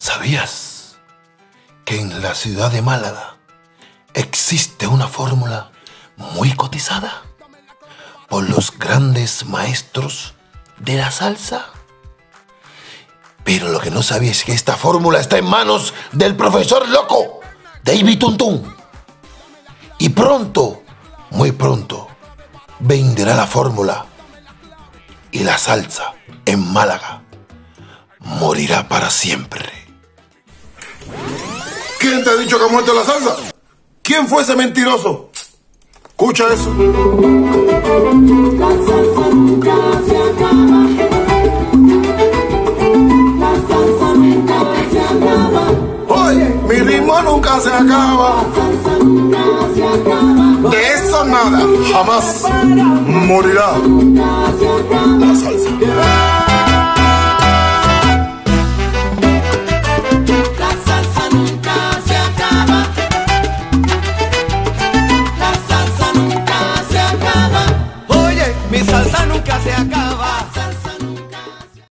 ¿Sabías que en la ciudad de Málaga existe una fórmula muy cotizada por los grandes maestros de la salsa? Pero lo que no sabía es que esta fórmula está en manos del profesor loco, David Tuntún. Y pronto, muy pronto, venderá la fórmula y la salsa en Málaga morirá para siempre. ¿Quién te ha dicho que ha muerto la salsa? ¿Quién fue ese mentiroso? Escucha eso. La salsa nunca se acaba. La salsa nunca se acaba. Oye, mi ritmo nunca se acaba. La salsa nunca se acaba. De eso nada, jamás morirá Nunca se acaba. la salsa. La salsa nunca se acaba. La salsa nunca se acaba. Oye, mi salsa nunca se acaba.